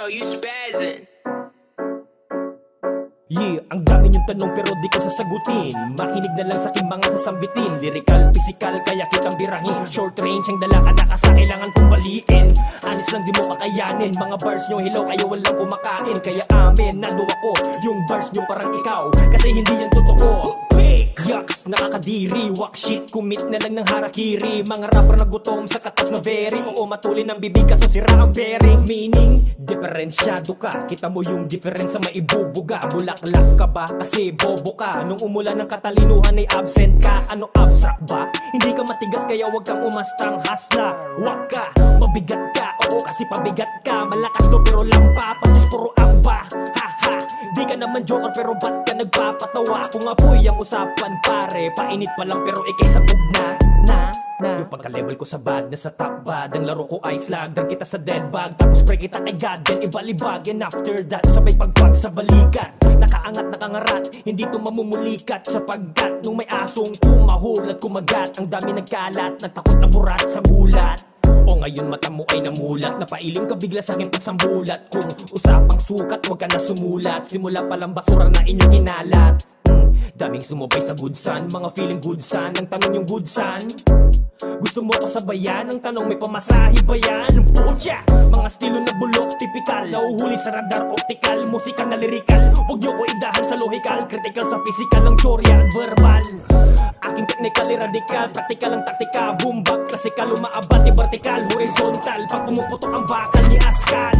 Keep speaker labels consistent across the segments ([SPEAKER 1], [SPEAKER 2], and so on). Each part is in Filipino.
[SPEAKER 1] know you spazzing.
[SPEAKER 2] Yeah, ang dami niyong tanong pero di ko sasagutin. Makinig na lang sa aking mga sasambitin. Lyrical, physical, kaya kitang birahin. Short range ang dala ka sa kailangan kong baliin. Anis lang di mo kakayanin. Mga bars nyo hello kayo walang kumakain. Kaya amen, nado ako. Yung bars nyo parang ikaw, kasi hindi yan totoo. Yucks, nakakadiri, wak shit, commit na lang ng harakiri. Mga rapper na gutom sa katas na very. Oo, matulin ang bibig kaso sira ang bearing. Meaning, diferensyado ka. Kita mo yung difference sa maibubuga. Bulaklak ka ba? Kasi bobo ka. Nung umulan ng katalinuhan ay absent ka. Ano abstract ba? Hindi ka matigas kaya wag kang umastang hasla. Wag ka, mabigat ka. Oo, kasi pabigat ka. Malakas do pero lampa, pantas puro amba. Haha, di ka naman joker pero ba't ka nagpapatawa? Kung apoy ang usapan pare, painit pa lang pero ikay sabog na. Yung pagka-level ko sa bad na sa top bad. Ang laro ko ay slag, drag kita sa dead bag. Tapos spray kita kay God, then ibalibag. And after that, sabay pagpag sa balikat. Nakaangat, nakangarat, hindi to mamumulikat. Sapagkat nung may asong kumahul at kumagat, ang dami nagkalat, natakot na burat sa gulat. O ngayon mata mo ay namulat, napailing ka bigla sa aking pagsambulat. Kung usapang sukat, wag ka na sumulat. Simula palang basura na inyong kinalat. Daming sumubay sa good son, mga feeling good son. Ang tanong yung good son, gusto mo kasabayan? Ang tanong may pamasahe ba yan? Pucha! Mga estilo na bulok, typical. Nauhuli sa radar, optical. Musikal na lyrical, huwag nyo ko idahan sa logical. Critical sa physical, ang teorya at verbal. Aking technical ay radical, practical ang taktika. Boom bap, classical, umaabat ni vertical. Horizontal, pag pumuputok ang bakal ni Ascal.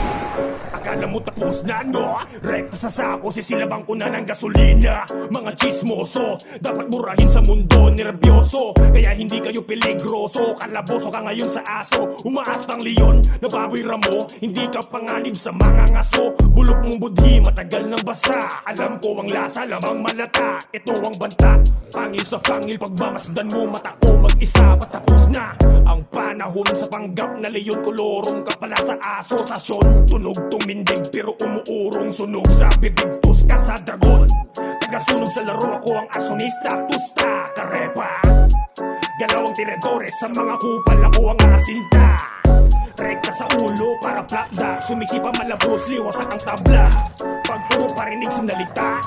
[SPEAKER 2] Akala mo tapos na no? Rekta sa sako, sisilabang ko na ng gasolina. Mga chismoso, dapat murahin sa mundo, nervyoso. Kaya hindi kayo peligroso, kalaboso ka ngayon sa aso. Umaastang leon, nababoy ramo. Hindi ka panganib sa mga ngaso. Bulok mong budhi, matagal ng basa. Alam ko ang lasa, lamang malata. Ito ang banta, pangil sa pangil. Pagmamasdan mo, mata ko mag-isa. Patapos na ang panahon sa panggap na leon. Kolorong ka pala sa asosasyon. Tunog tumindig pero umuurong. Sunog sa bibig, tus ka sa dragon. Tagasunog sa laro, ako ang asonista. Tusta, karepa. Galaw ang tiradores, sa mga kupal ako ang asinta. Rekta sa ulo para plakda. Sumisipa malabos, liwasak ang tabla. Pag puro parinig sinalita,